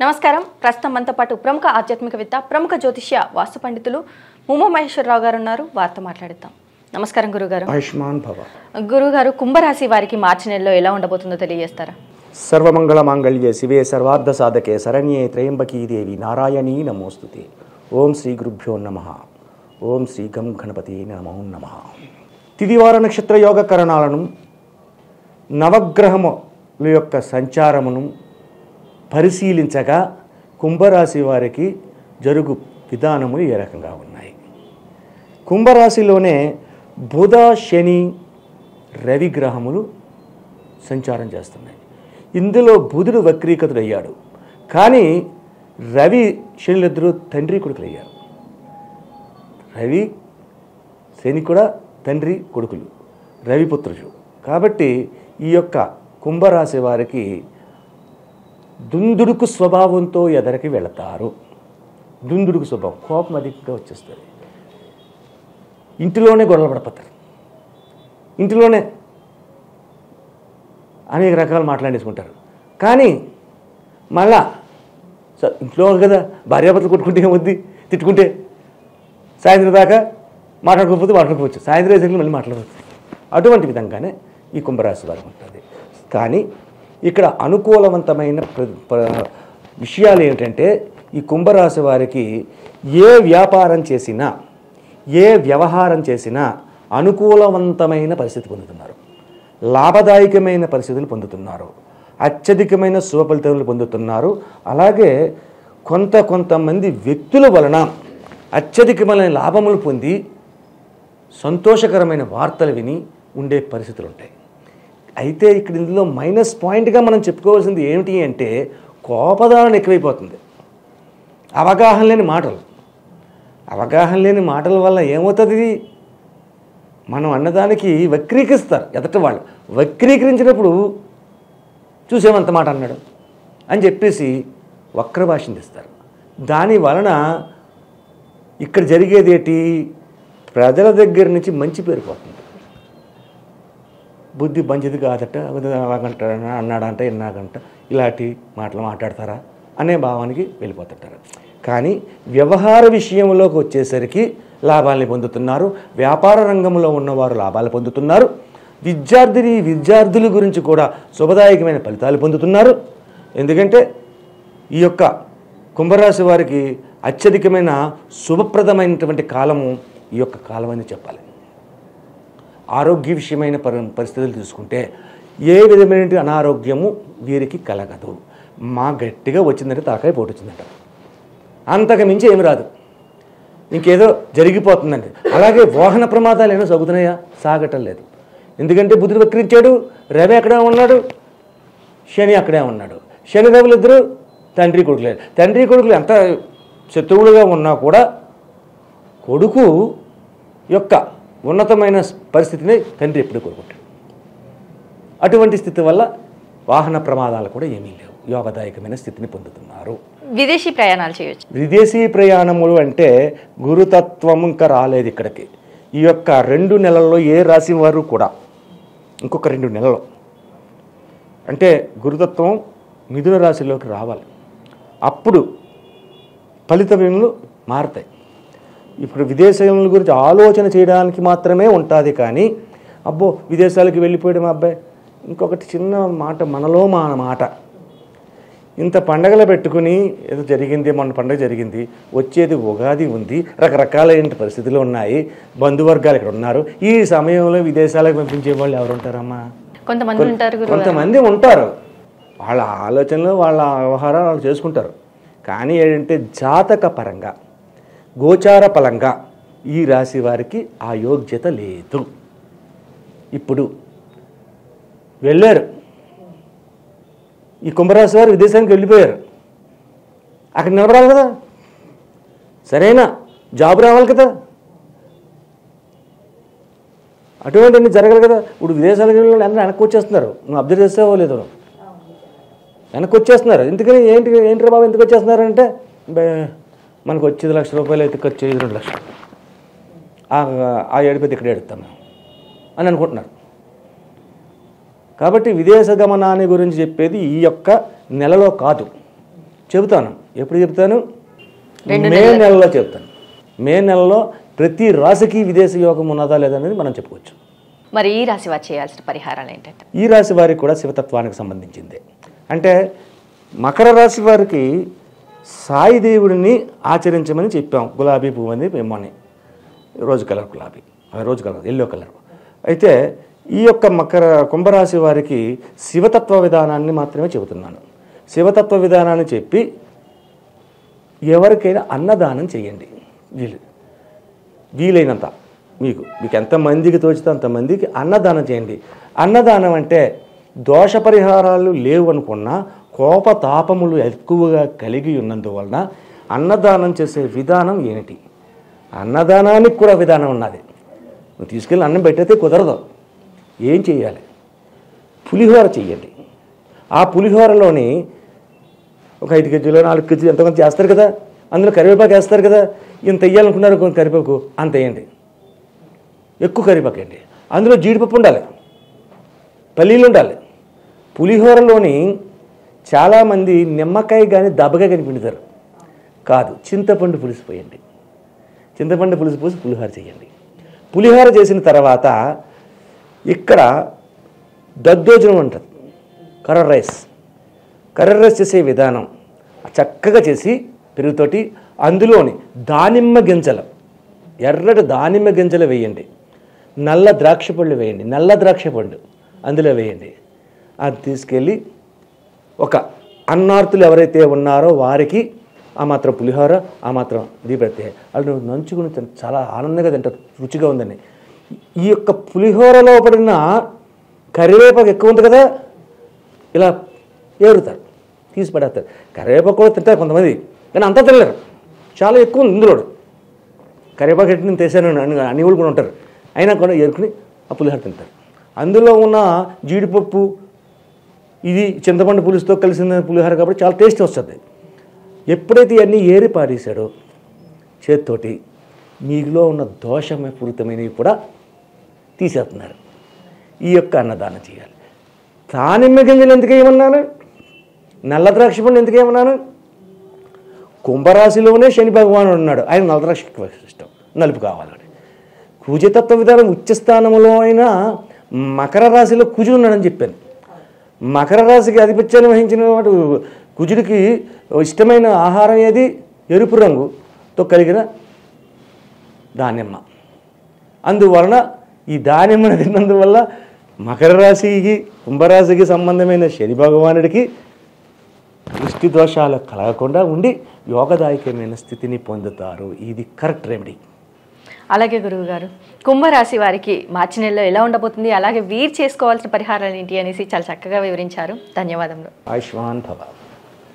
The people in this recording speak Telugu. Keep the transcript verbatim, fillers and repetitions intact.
నమస్కారం. ప్రస్తుతం మనతో పాటు ప్రముఖ ఆధ్యాత్మికవేత్త, ప్రముఖ జ్యోతిష్య వాస్తు పండితులు ముమ్మ మహేశ్వరరావు గారు ఉన్నారు. వారితో మాట్లాడిద్దాం. నమస్కారం గురుగారు. ఆయుష్మాన్ భవ. గురుగారు, కుంభరాశి వారికి మార్చి నెలలో ఎలా ఉండబోతుందో తెలియజేస్తారా? సర్వమంగళ మాంగళ్యే శివే సర్వార్థ సాధకే శరణ్యే త్రయంబకీ దేవి నారాయణీ నమోస్తుతే. ఓం శ్రీ గురుభ్యో నమః. ఓం శ్రీ గం గణపతి నమో నమః. తిదివార నక్షత్ర యోగ కరణాలను, నవగ్రహముల యొక్క సంచారమును పరిశీలించగా కుంభరాశి వారికి జరుగు విధానములు ఏ రకంగా ఉన్నాయి? కుంభరాశిలోనే బుధ, శని, రవి గ్రహములు సంచారం చేస్తున్నాయి. ఇందులో బుధుడు వక్రీకృతుడయ్యాడు, కానీ రవి శనిలిద్దరూ తండ్రి కొడుకులు అయ్యారు. రవి శని కూడా తండ్రి కొడుకులు, రవిపుత్రుడు. కాబట్టి ఈ యొక్క కుంభరాశి వారికి దుందుడుకు స్వభావంతో ఎదరికి వెళతారు. దుందుడుకు స్వభావం, కోపం అధికంగా వచ్చేస్తుంది. ఇంటిలోనే గొడవలు పడిపోతారు. ఇంటిలోనే అనేక రకాలు మాట్లాడేసుకుంటారు. కానీ మళ్ళా ఇంట్లో కదా భార్యాభర్తలు కొట్టుకుంటే ఏమొద్ది, తిట్టుకుంటే సాయంత్రం దాకా మాట్లాడుకోకపోతే మాట్లాడుకోవచ్చు, సాయంత్రం వేసరికి మళ్ళీ మాట్లాడవచ్చు. అటువంటి విధంగానే ఈ కుంభరాశి వారికి ఉంటుంది. కానీ ఇక్కడ అనుకూలవంతమైన విషయాలు ఏమిటంటే, ఈ కుంభరాశి వారికి ఏ వ్యాపారం చేసినా, ఏ వ్యవహారం చేసినా అనుకూలవంతమైన పరిస్థితి పొందుతున్నారు, లాభదాయకమైన పరిస్థితులు పొందుతున్నారు, అత్యధికమైన శుభ ఫలితాలు పొందుతున్నారు. అలాగే కొంత కొంతమంది వ్యక్తుల వలన అత్యధికమైన లాభములు పొంది సంతోషకరమైన వార్తలు విని ఉండే పరిస్థితులు ఉంటాయి. అయితే ఇక్కడ ఇందులో మైనస్ పాయింట్గా మనం చెప్పుకోవాల్సింది ఏమిటి అంటే, కోపదానం ఎక్కువైపోతుంది. అవగాహన లేని మాటలు అవగాహన లేని మాటల వల్ల ఏమవుతుంది, మనం అన్నదానికి వక్రీకరిస్తారు. ఎదట వాళ్ళు వక్రీకరించినప్పుడు చూసేమంత మాట అన్నాడు అని చెప్పేసి వక్ర భాషను తెస్తారు. దాని వలన ఇక్కడ జరిగేది ఏంటి, ప్రజల దగ్గర నుంచి మంచి పేరు పోతుంది. బుద్ధి మంచిది కాదట, అలాగంట అన్నాడంట, ఇన్నాగంట, ఇలాంటి మాటలు మాట్లాడతారా అనే భావానికి వెళ్ళిపోతుంటారు. కానీ వ్యవహార విషయంలోకి వచ్చేసరికి లాభాలని పొందుతున్నారు. వ్యాపార రంగంలో ఉన్నవారు లాభాలు పొందుతున్నారు. విద్యార్థిని విద్యార్థుల గురించి కూడా శుభదాయకమైన ఫలితాలు పొందుతున్నారు. ఎందుకంటే ఈ యొక్క కుంభరాశి వారికి అత్యధికమైన శుభప్రదమైనటువంటి కాలము ఈ యొక్క కాలం అని చెప్పాలి. ఆరోగ్య విషయమైన పరి పరిస్థితులు తీసుకుంటే ఏ విధమైన అనారోగ్యము వీరికి కలగదు. మా గట్టిగా వచ్చిందంటే తలకాయ పోటు వచ్చిందంట, అంతకు మించి ఏమి రాదు, ఇంకేదో జరిగిపోతుందండి. అలాగే వాహన ప్రమాదాలు ఏమో సాగుతున్నాయా? సాగటం లేదు. ఎందుకంటే బుధుడు వక్రించాడు, రవి అక్కడే ఉన్నాడు, శని అక్కడే ఉన్నాడు. శని రవులు ఇద్దరు తండ్రి కొడుకులేదు. తండ్రి కొడుకులు ఎంత శత్రువులుగా ఉన్నా కూడా కొడుకు యొక్క ఉన్నతమైన పరిస్థితిని తండ్రి ఎప్పుడు కోరుకుంటాడు. అటువంటి స్థితి వల్ల వాహన ప్రమాదాలు కూడా ఏమీ లేవు, యోగదాయకమైన స్థితిని పొందుతున్నారు. విదేశీ ప్రయాణాలు చేయవచ్చు. విదేశీ ప్రయాణములు అంటే గురుతత్వం ఇంకా రాలేదు ఇక్కడికి. ఈ యొక్క రెండు నెలల్లో ఏ రాశి వారు కూడా ఇంకొక రెండు నెలలు అంటే గురుతత్వం మిథున రాశిలోకి రావాలి. అప్పుడు ఫలితములు మారుతాయి. ఇప్పుడు విదేశాల గురించి ఆలోచన చేయడానికి మాత్రమే ఉంటుంది. కానీ అబ్బో విదేశాలకు వెళ్ళిపోయాడు మా అబ్బాయి, ఇంకొకటి చిన్న మాట, మనలో మా మాట, ఇంత పండగలు పెట్టుకుని ఏదో జరిగింది, మొన్న పండుగ జరిగింది, వచ్చేది ఉగాది ఉంది, రకరకాలైన పరిస్థితులు ఉన్నాయి, బంధువర్గాలు ఇక్కడ ఉన్నారు. ఈ సమయంలో విదేశాలకు పంపించే వాళ్ళు ఎవరు ఉంటారమ్మా? కొంతమంది ఉంటారు. కొంతమంది ఉంటారు, వాళ్ళ ఆలోచనలు వాళ్ళ వ్యవహారాలు వాళ్ళు చేసుకుంటారు. కానీ ఏంటంటే జాతక పరంగా, గోచార ఫలంగా ఈ రాశి వారికి ఆ యోగ్యత లేదు. ఇప్పుడు వెళ్ళారు, ఈ కుంభరాశి వారు విదేశానికి వెళ్ళిపోయారు, అక్కడ నిలబడాలి కదా, సరైన జాబ్ రావాలి కదా, అటువంటివన్నీ జరగాలి కదా. ఇప్పుడు విదేశాలకు వెళ్ళి అందరూ వెనక్కి వచ్చేస్తున్నారు. నువ్వు అబ్జర్వ్ చేస్తావో లేదో, వెనక్కి వచ్చేస్తున్నారు. ఎందుకని ఏంటి ఏంటి బాబు ఎందుకు వచ్చేస్తున్నారు అంటే, మనకు వచ్చేది లక్ష రూపాయలు అయితే ఖర్చు అయ్యేది రెండు లక్షలు, ఆ ఏడిపోతే ఇక్కడ ఏడుస్తాం అని అనుకుంటున్నారు. కాబట్టి విదేశ గమనాన్ని గురించి చెప్పేది ఈ యొక్క నెలలో కాదు, చెబుతాను. ఎప్పుడు చెప్తాను? మే నెలలో చెప్తాను. మే నెలలో ప్రతి రాశికి విదేశీ యోగం ఉన్నదా లేదనేది మనం చెప్పుకోవచ్చు. మరి ఈ రాశి వారు చేయాల్సిన పరిహారాలు ఏంటంటే? ఈ రాశి వారికి కూడా శివతత్వానికి సంబంధించింది. అంటే మకర రాశి వారికి సాయి దేవుడిని ఆచరించమని చెప్పాం. గులాబీ పువ్వు అని ఏమోని, రోజు కలర్ గులాబీ, రోజు కలర్ ఎల్లో కలర్. అయితే ఈ యొక్క మకర కుంభరాశి వారికి శివతత్వ విధానాన్ని మాత్రమే చెబుతున్నాను. శివతత్వ విధానాన్ని చెప్పి ఎవరికైనా అన్నదానం చేయండి. వీలు వీలైనంత మీకు మీకు ఎంతమందికి తోచితే అంతమందికి అన్నదానం చేయండి. అన్నదానం అంటే దోష పరిహారాలు లేవు అనుకున్నా కోపతాపములు ఎక్కువగా కలిగి ఉన్నందువలన అన్నదానం చేసే విధానం ఏమిటి? అన్నదానానికి కూడా విధానం ఉన్నది. నువ్వు తీసుకెళ్ళి అన్నం పెట్టయితే కుదరదు. ఏం చేయాలి? పులిహోర చెయ్యండి. ఆ పులిహోరలోని ఒక ఐదు కేజీలు నాలుగు కేజీలు ఎంతమంది చేస్తారు కదా, అందులో కరివేపాకు వేస్తారు కదా, ఇంత వేయాలనుకున్నారు కొంచెం కరివేపాకు అంత వేయండి. ఎక్కువ కరివేపాకు వేయండి. అందులో జీడిపప్పు ఉండాలి, పల్లీలు ఉండాలి. పులిహోరలోని చాలామంది నిమ్మకాయ కానీ దబ్బగా కానీ పిండుతారు. కాదు, చింతపండు పులుసు పోయండి. చింతపండు పులుసు పోసి పులిహోర చేయండి. పులిహోర చేసిన తర్వాత ఇక్కడ దద్దోజనం ఉంటుంది, కర్ర రైస్. కర్ర రైస్ చేసే విధానం చక్కగా చేసి పెరుగుతోటి అందులోని దానిమ్మ గింజలు, ఎర్రటి దానిమ్మ గింజలు వేయండి. నల్ల ద్రాక్ష పళ్ళు వేయండి, నల్ల ద్రాక్ష పండు అందులో వేయండి. అది తీసుకెళ్ళి ఒక అన్నార్తులు ఎవరైతే ఉన్నారో వారికి ఆ మాత్రం పులిహోర, ఆ మాత్రం ఇది పెడితే వాళ్ళు నంచుకుని చాలా ఆనందంగా తింటారు, రుచిగా ఉందని. ఈ యొక్క పులిహోరలో పడిన కరివేపాకు ఎక్కువ ఉంది కదా, ఇలా ఏరుతారు, తీసి పడేస్తారు. కరివేపాకు కూడా తింటారు కొంతమంది, కానీ అంతా తినలేరు, చాలా ఎక్కువ ఉంది ఇందులో. కరివేపాకు ఎట్టి నేను తీసాను అని కూడా ఉంటారు, అయినా కూడా ఏరుకుని ఆ పులిహోర తింటారు. అందులో ఉన్న జీడిపప్పు ఇది చింతపండు పులుసుతో కలిసిన పులిహోర కాబట్టి చాలా టేస్ట్ వస్తుంది. ఎప్పుడైతే ఇవన్నీ ఏరి పారేశాడో చేత్తోటి మీలో ఉన్న దోషమే పూరితమైనవి కూడా తీసేస్తున్నారు. ఈ యొక్క అన్నదానం చేయాలి. దానిమ్మ గింజలు ఎందుకు ఏమన్నాను, నల్ల ద్రాక్ష పండు ఎందుకు ఏమన్నాను? కుంభరాశిలోనే శని భగవానుడు ఉన్నాడు, ఆయన నల్ల ద్రాక్ష ఇష్టం, నలుపు కావాలని. కుజతత్వ విధానం ఉచ్చస్థానంలో అయినా మకర రాశిలో కుజుడు ఉన్నాడని చెప్పాను. మకర రాశికి ఆధిపత్యాన్ని వహించిన వాడు కుజుడికి ఇష్టమైన ఆహారం ఏది? ఎరుపు రంగుతో కలిగిన దానిమ్మ. అందువలన ఈ దానిమ్మను తిన్నందువల్ల మకర రాశికి కుంభరాశికి సంబంధమైన శని భగవానుడికి దృష్టి దోషాలు కలగకుండా ఉండి యోగదాయకమైన స్థితిని పొందుతారు. ఇది కరెక్ట్ రెమెడీ. అలాగే గురువుగారు, కుంభరాశి వారికి మార్చి నెలలో ఎలా ఉండబోతుంది, అలాగే వీరు చేసుకోవాల్సిన పరిహారాలు ఏంటి అనేసి చాలా చక్కగా వివరించారు. ధన్యవాదములు. ఆయుష్మాన్ భవ.